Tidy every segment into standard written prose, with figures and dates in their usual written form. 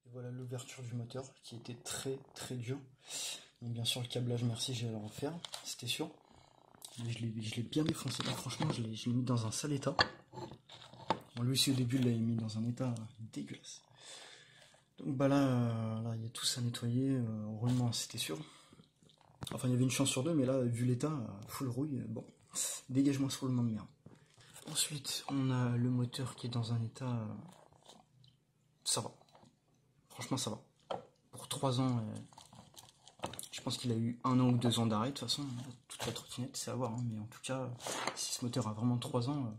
Et voilà l'ouverture du moteur qui était très très dur. Donc bien sûr le câblage, merci, j'ai à le refaire, c'était sûr. Mais je l'ai bien défoncé là, franchement je l'ai mis dans un sale état. Bon, lui aussi au début il l'avait mis dans un état dégueulasse. Donc bah là il y a tout ça à nettoyer, roulement c'était sûr. Enfin il y avait une chance sur deux, mais là vu l'état, full rouille, bon, dégage-moi ce roulement de merde. Ensuite on a le moteur qui est dans un état, ça va, franchement ça va. Pour 3 ans, je pense qu'il a eu 1 an ou 2 ans d'arrêt, de toute façon, toute la trottinette c'est à voir, hein, mais en tout cas, si ce moteur a vraiment 3 ans,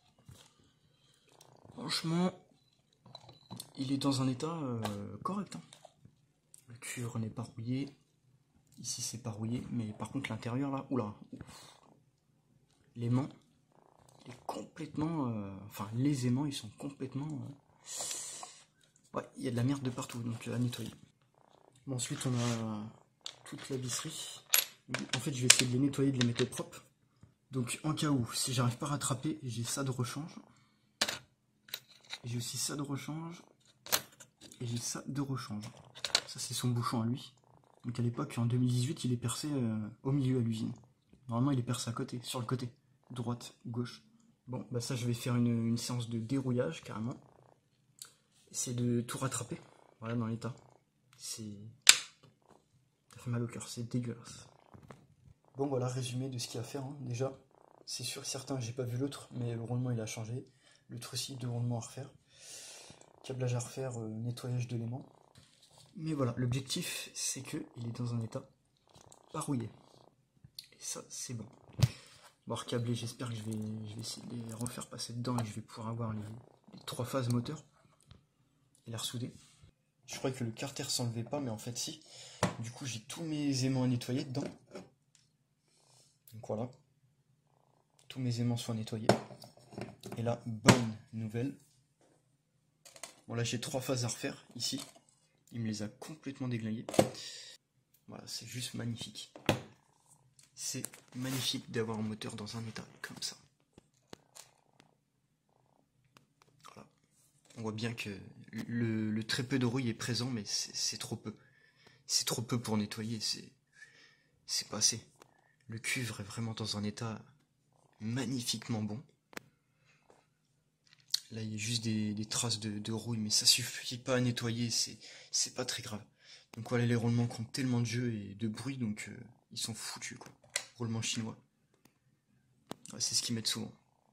franchement, il est dans un état correct. Hein. Le cuivre n'est pas rouillé, ici c'est pas rouillé, mais par contre l'intérieur là, oula, l'aimant, il est complètement, enfin les aimants ils sont complètement, ouais, il y a de la merde de partout, donc à nettoyer. Bon, ensuite on a toute la visserie. En fait je vais essayer de les nettoyer, de les mettre propres. Donc en cas où, si j'arrive pas à rattraper, j'ai ça de rechange. J'ai aussi ça de rechange. Et j'ai ça de rechange. Ça c'est son bouchon à lui. Donc à l'époque, en 2018, il est percé au milieu à l'usine. Normalement il est percé à côté, sur le côté. Droite, gauche. Bon, bah ça je vais faire une séance de dérouillage carrément. Essayer de tout rattraper. Voilà dans l'état. C'est... Ça fait mal au cœur, c'est dégueulasse. Bon voilà, résumé de ce qu'il y a à faire. Hein. Déjà, c'est sûr, certain, j'ai pas vu l'autre, mais le roulement il a changé. L'autre aussi, 2 roulements à refaire. Câblage à refaire, nettoyage de l'aimant. Mais voilà, l'objectif c'est qu'il est dans un état pas rouillé. Et ça, c'est bon. Bon, recâbler, j'espère que je vais essayer de les refaire passer dedans et je vais pouvoir avoir les 3 phases moteur et les ressouder. Je croyais que le carter s'enlevait pas, mais en fait si. Du coup, j'ai tous mes aimants à nettoyer dedans. Donc voilà. Tous mes aimants sont nettoyés. Et là, bonne nouvelle. Bon là j'ai 3 phases à refaire ici. Il me les a complètement déglinguées. Voilà, c'est juste magnifique. C'est magnifique d'avoir un moteur dans un état comme ça. Voilà. On voit bien que le très peu de rouille est présent, mais c'est trop peu. C'est trop peu pour nettoyer, c'est pas assez. Le cuivre est vraiment dans un état magnifiquement bon. Là, il y a juste des traces de rouille, mais ça suffit pas à nettoyer, c'est pas très grave. Donc voilà, les roulements comptent tellement de jeu et de bruit, donc ils sont foutus, quoi. Roulement chinois. Ouais, c'est ce qu'ils mettent souvent.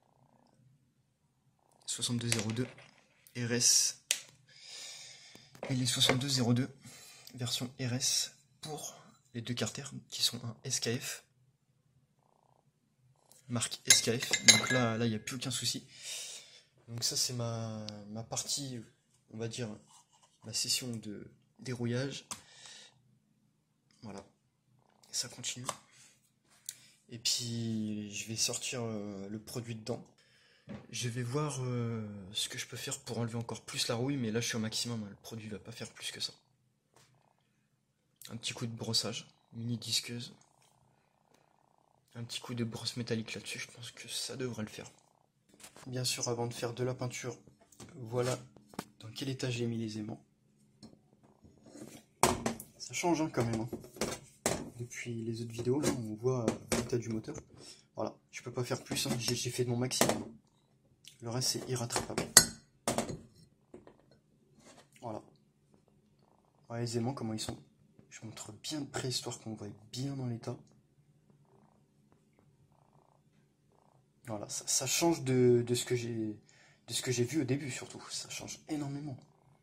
6202 RS. Et les 6202 version RS pour les 2 carters qui sont un SKF. Marque SKF. Donc là, il n'y a plus aucun souci. Donc ça c'est ma partie, on va dire, ma session de dérouillage. Voilà, ça continue. Et puis je vais sortir le produit dedans. Je vais voir ce que je peux faire pour enlever encore plus la rouille, mais là je suis au maximum, hein. Le produit va pas faire plus que ça. Un petit coup de brossage, mini disqueuse. Un petit coup de brosse métallique là-dessus, je pense que ça devrait le faire. Bien sûr, avant de faire de la peinture, voilà dans quel état j'ai mis les aimants. Ça change hein, quand même. Hein. Depuis les autres vidéos, là, on voit l'état du moteur. Voilà, je peux pas faire plus, hein. J'ai fait de mon maximum. Le reste, c'est irrattrapable. Voilà. Voilà les aimants, comment ils sont. Je montre bien de près, histoire qu'on voit bien dans l'état. Voilà, ça change de ce que j'ai vu au début, surtout. Ça change énormément.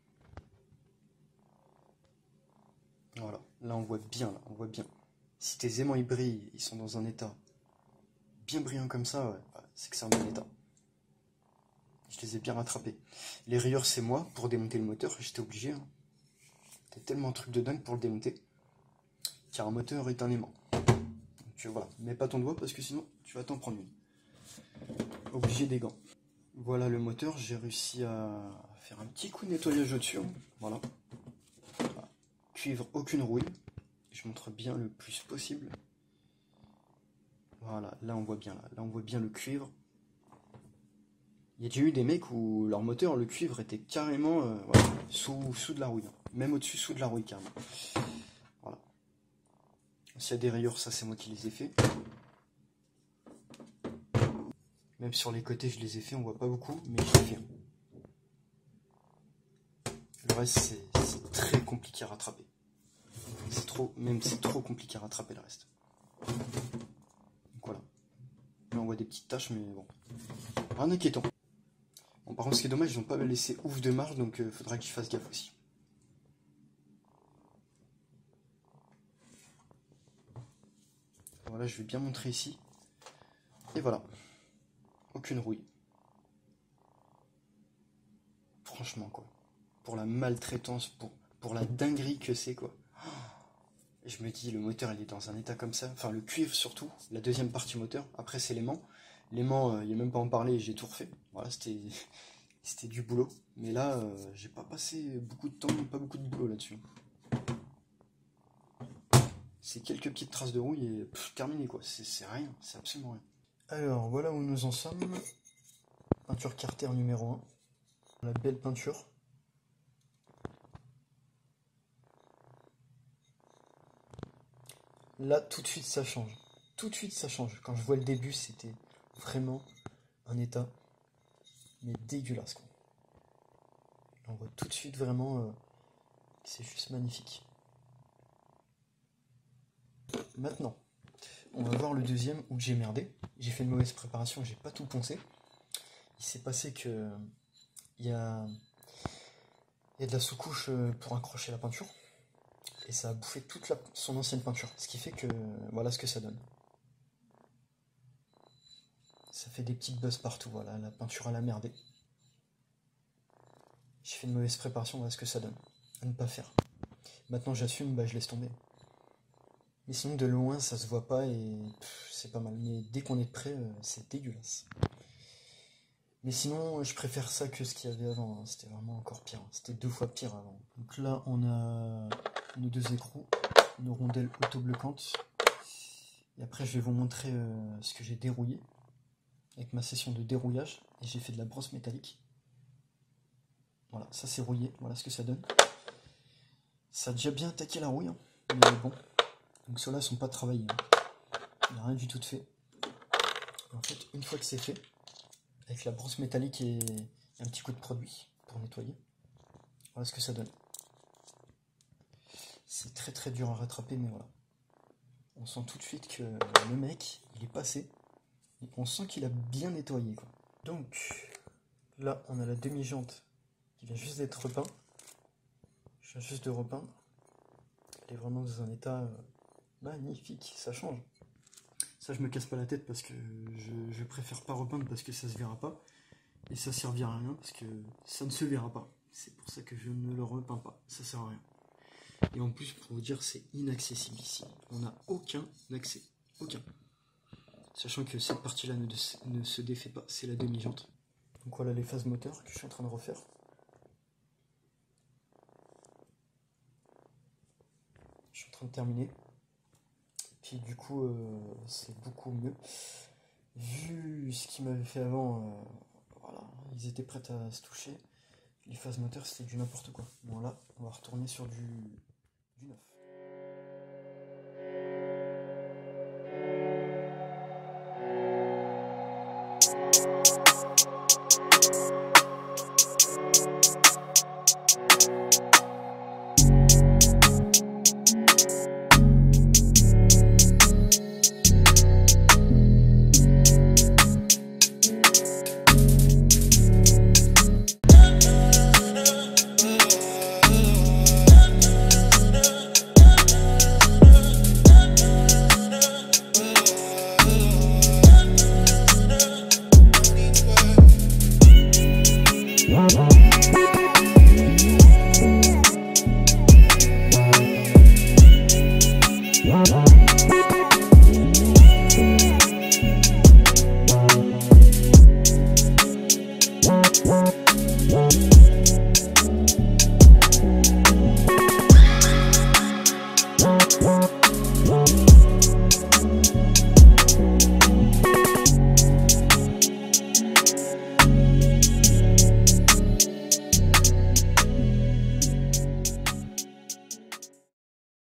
Voilà, là on voit bien, là, on voit bien. Si tes aimants ils brillent, ils sont dans un état bien brillant comme ça, ouais, c'est que c'est un bon état. Je les ai bien rattrapés. Les rayures, c'est moi, pour démonter le moteur, j'étais obligé. Hein. C'était tellement un truc de dingue pour le démonter. Car un moteur est un aimant. Donc voilà, mets pas ton doigt parce que sinon tu vas t'en prendre une. Obligé des gants. Voilà le moteur, j'ai réussi à faire un petit coup de nettoyage au-dessus. Voilà. Cuivre, aucune rouille. Je montre bien le plus possible. Voilà, là on voit bien, là on voit bien le cuivre. Il y a déjà eu des mecs où leur moteur, le cuivre, était carrément voilà, sous de la rouille. Hein. Même au-dessus, sous de la rouille, carrément. Voilà. S'il y a des rayures, ça c'est moi qui les ai fait. Même sur les côtés, je les ai fait, on voit pas beaucoup, mais je les ai fait. Le reste, c'est très compliqué à rattraper. C'est trop compliqué à rattraper le reste. Donc voilà. Là, on voit des petites taches, mais bon. Rien d'inquiétant. Bon, par contre, ce qui est dommage, ils n'ont pas laissé ouf de marge, donc faudra que je fasse gaffe aussi. Voilà, je vais bien montrer ici. Et voilà. Aucune rouille. Franchement, quoi. Pour la maltraitance, pour la dinguerie que c'est, quoi. Et je me dis, le moteur, il est dans un état comme ça. Enfin, le cuivre, surtout. La deuxième partie moteur. Après, c'est l'aimant. L'aimant, il n'y a même pas à en parler, j'ai tout refait. Voilà, c'était du boulot. Mais là, j'ai pas passé beaucoup de temps, pas beaucoup de boulot là-dessus. C'est quelques petites traces de rouille et terminé, quoi. C'est rien, c'est absolument rien. Alors, voilà où nous en sommes. Peinture Carter numéro 1. La belle peinture. Là, tout de suite, ça change. Tout de suite, ça change. Quand je vois le début, c'était vraiment un état, mais dégueulasse, quoi. Là, on voit tout de suite vraiment que c'est juste magnifique. Maintenant, on va voir le deuxième où j'ai merdé. J'ai fait une mauvaise préparation, j'ai pas tout poncé. Il s'est passé que il y a de la sous-couche pour accrocher la peinture. Et ça a bouffé toute son ancienne peinture. Ce qui fait que voilà ce que ça donne. Ça fait des petites bosses partout, voilà, la peinture elle a merdé. J'ai fait une mauvaise préparation, voilà ce que ça donne. À ne pas faire. Maintenant j'assume, bah je laisse tomber. Mais sinon de loin ça se voit pas et c'est pas mal. Mais dès qu'on est de près, c'est dégueulasse. Mais sinon je préfère ça que ce qu'il y avait avant. Hein. C'était vraiment encore pire. Hein. C'était 2 fois pire avant. Donc là on a nos 2 écrous, nos rondelles autobloquantes. Et après je vais vous montrer ce que j'ai dérouillé. Avec ma session de dérouillage. Et j'ai fait de la brosse métallique. Voilà, ça c'est rouillé. Voilà ce que ça donne. Ça a déjà bien attaqué la rouille. Hein. Mais bon. Donc ceux-là sont pas travaillés. Hein. Il n'y a rien du tout de fait. En fait, une fois que c'est fait, avec la brosse métallique et un petit coup de produit pour nettoyer, voilà ce que ça donne. C'est très très dur à rattraper, mais voilà. On sent tout de suite que le mec, il est passé. Et on sent qu'il a bien nettoyé, quoi. Donc, là, on a la demi-jante qui vient juste d'être repeinte. Je viens juste de repeindre. Elle est vraiment dans un état magnifique, ça change. Ça, je me casse pas la tête parce que je préfère pas repeindre parce que ça se verra pas. Et ça servira à rien parce que ça ne se verra pas. C'est pour ça que je ne le repeins pas. Ça sert à rien. Et en plus, pour vous dire, c'est inaccessible ici. On n'a aucun accès. Aucun. Sachant que cette partie-là ne se défait pas. C'est la demi-jante. Donc voilà les phases moteurs que je suis en train de refaire. Je suis en train de terminer. Puis du coup, c'est beaucoup mieux. Vu ce qu'ils m'avaient fait avant, voilà, ils étaient prêts à se toucher. Les phases moteurs, c'était du n'importe quoi. Bon là, on va retourner sur du neuf.